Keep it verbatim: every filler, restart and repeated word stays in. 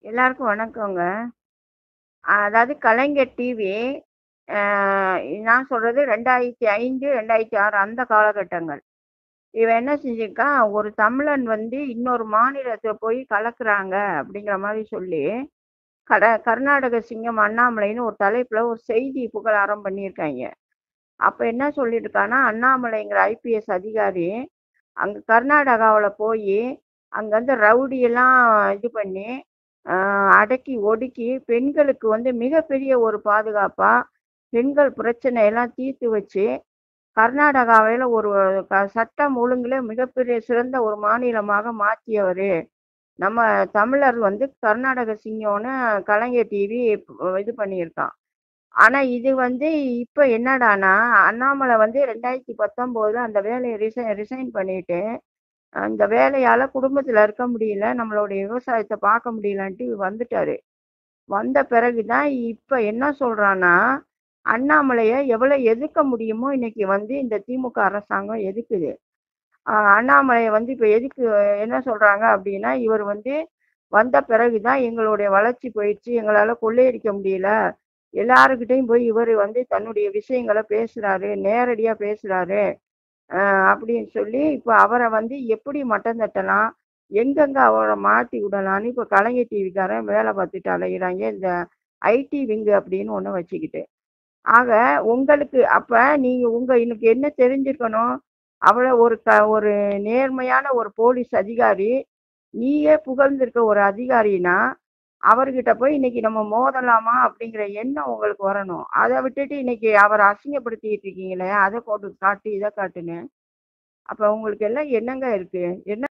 எல்லாருக்கும் வணக்கங்க. அதாவது கலைஞர் டிவி அ நான் சொல்றது இரண்டாயிரத்து ஐந்து, இரண்டாயிரத்து ஆறு அந்த காலகட்டங்கள். இவன் என்ன செஞ்சிருக்கான், ஒரு தமிழன் வந்து இன்னொரு மாநிலத்தில போய் கலக்குறாங்க அப்படிங்கிற மாரி சொல்லி, கட கர்நாடக சிங்கம் அண்ணாமலைன்னு ஒரு தலைப்புல ஒரு செய்தி புகழாரம் பண்ணியிருக்காய்ங்க. அப்ப என்ன சொல்லியிருக்கான்னா, அண்ணாமலைங்கிற ஐபிஎஸ் அதிகாரி, அங்க கர்நாடகாவுல போயி, அங்க வந்து ரவுடியெல்லாம் இது பண்ணி, அ அடக்கி ஒடுக்கி, பெண்களுக்கு வந்து மிகப்பெரிய ஒரு பாதுகாப்பா, பெண்கள் பிரச்சனையெல்லாம் தீர்த்து வச்சு, கர்நாடகாவில ஒரு க சட்டம் ஒழுங்குல மிகப்பெரிய சிறந்த ஒரு மாநிலமாக மாற்றியவரு. நம்ம தமிழர் வந்து கர்நாடக சிங்கம்னு கலைஞர் டிவி இது பண்ணியிருக்கான். ஆனா இது வந்து இப்ப என்னடான்னா, அண்ணாமலை வந்து இரண்டாயிரத்து பத்தொன்பதுல அந்த வேலைய ரிசை ரிசைன் பண்ணிட்டு, அந்த வேலையால குடும்பத்துல இருக்க முடியல, நம்மளுடைய விவசாயத்த பார்க்க முடியலன்ட்டு வந்துட்டாரு. வந்த பிறகு தான் இப்ப என்ன சொல்றான்னா, அண்ணாமலைய எவ்வளோ எதிர்க்க முடியுமோ இன்னைக்கு வந்து இந்த திமுக அரசாங்கம் எதிர்க்குது. அ அண்ணாமலைய வந்து இப்ப எதுக்கு என்ன சொல்றாங்க அப்படின்னா, இவர் வந்து வந்த பிறகு தான் எங்களுடைய வளர்ச்சி போயிடுச்சு. எங்களால கொள்ளையடிக்க முடியல. எல்லார்கிட்டயும் போய் இவரு வந்து தன்னுடைய விஷயங்கள பேசுறாரு. நேரடியா பேசுறாரு. அ அப்படின்னு சொல்லி இப்ப அவர வந்து எப்படி மட்டம் தட்டலாம்? எங்கெங்க அவர மாட்டி விடலான்னு இப்ப கலைஞர் டிவிக்காரன் வேல பார்த்துட்டு அலையிறாய்ங்க. இந்த ஐடி விங் அப்படின்னு ஒண்ணு வச்சுக்கிட்டு. ஆக உங்களுக்கு அப்ப நீங்க உங்க எனக்கு என்ன தெரிஞ்சிருக்கணும்? அவள ஒரு க ஒரு நேர்மையான ஒரு போலீஸ் அதிகாரி, நீயே புகழ்ந்திருக்க ஒரு அதிகாரின்னா, அவர்கிட்ட போய் இன்னைக்கு நம்ம மோதலாமா? அப்படிங்கிற எண்ணம் உங்களுக்கு வரணும். அத விட்டுட்டு இன்னைக்கு அவர அசிங்கப்படுத்திட்டு இருக்கீங்களே, அத போட்டு காட்டு, இத காட்டுன்னு. அப்ப உங்களுக்கு எல்லாம் என்னங்க இருக்கு? என்ன